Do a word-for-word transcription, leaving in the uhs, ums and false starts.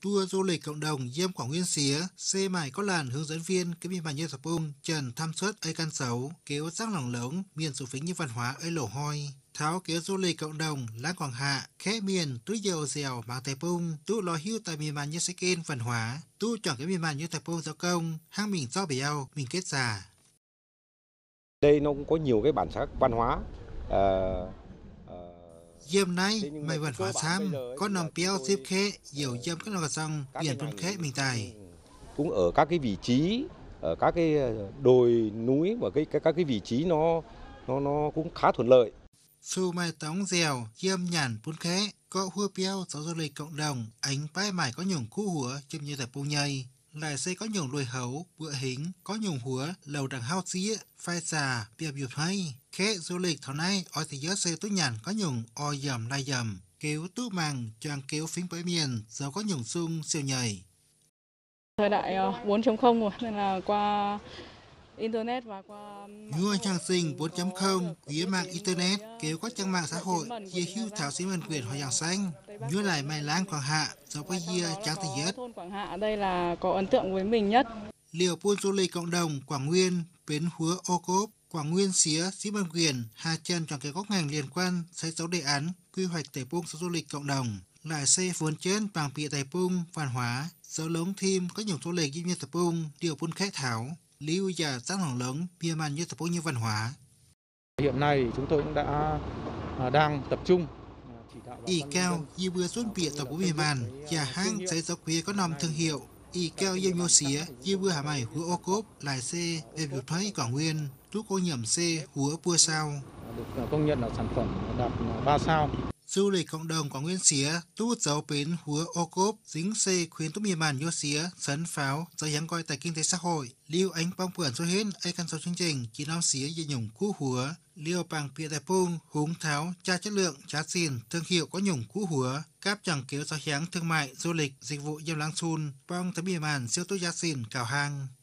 Tour du lịch cộng đồng Diêm Quảng Nguyên xía, xe mải có làn hướng dẫn viên cái biên bản như tập bung, trần tham suất ấy căn xấu, kéo rác lòng lớn, miền số phính như văn hóa ấy lổ hoi. Tháo kéo du lịch cộng đồng lá Quảng Hạ, khẽ miền túi dầu dẻo mang tài bung, tu lo hưu tại miền bản như sẽ kênh văn hóa, tu chọn cái miền bản như tập bung giáo công, hang mình do béo, mình kết giả. Đây nó cũng có nhiều cái bản sắc văn hóa. Uh, Diem nay, mày văn hóa xám, có nằm béo xếp khẽ, dầu dâm các loạt sông, biển phân khẽ mình tài. Cũng ở các cái vị trí, ở các cái đồi núi và cái các cái vị trí nó nó nó cũng khá thuận lợi. Su mai tóng dèo, diêm nhàn bún khẽ, có hua béo giáo du lịch cộng đồng, ánh bãi mải có nhung cú hủa châm như tập bông nhây. Lại xây có nhung đuôi hấu, bựa hình, có nhung húa, lầu đằng hao xía, phai xà, bìa biểu hay. Khẽ du lịch thảo nay, oi thì nhớ xây tối nhàn có nhung oi dầm lai dầm, kéo tú màng, choàng kéo phím bãi miền, giàu có nhung sung siêu nhảy. Thời đại bốn chấm không rồi, nên là qua Internet và qua Nhua trang sinh bốn chấm không, quý mạng Internet, kéo có trang mạng xã hội, dì hưu thảo xí mần quyền hoa giảng xanh. Nhua lại mai láng Quảng Hạ, do có dìa trang thị nhất. Thôn Quảng Hạ đây là có ấn tượng với mình nhất. Liều buôn du lịch cộng đồng Quảng Nguyên, bến húa ô cốp, Quảng Nguyên xía, xí mần quyền, Hà Chân chọn cái góc ngành liên quan, xây dấu đề án, quy hoạch tẩy bung du lịch cộng đồng. Lại xây vốn trên bằng bịa tẩy bung, văn hóa, dấu lống thêm có nhiều du lịch như tập bung, điều buôn khách thảo. Lưu giờ rác lòng lớn, bia màn như tập bố như văn hóa. Hiện nay chúng tôi cũng đã đang tập trung chỉ đạo Y cao, y bưa xuân bịa tập bố bia màn, nhà hang xây dọc quê có nằm thương hiệu. Y cao yêu nhô xía, y bưa hà mày hứa ô cốp, lại xe, về biểu thấy Quảng Nguyên, tú cô nhẩm xe, hứa bưa sao. Được công nhận là sản phẩm đạt ba sao. Du lịch cộng đồng Quảng Nguyên xía, tu dấu bến húa ô cốp, dính xe khuyến tú miền màn nhô xía, sấn pháo, do dáng coi tại kinh tế xã hội, lưu ánh bong bưởi số hết, ai căn số chương trình, chỉ năm xía dây nhung cú húa, liêu bằng bịa đại pung, húng tháo, tra chất lượng, trá xin, thương hiệu có nhung cú húa, cáp chẳng kéo giáo hiáng thương mại, du lịch, dịch vụ dâm lang xun, bong tới miền màn siêu tốt giá xin, cào hang.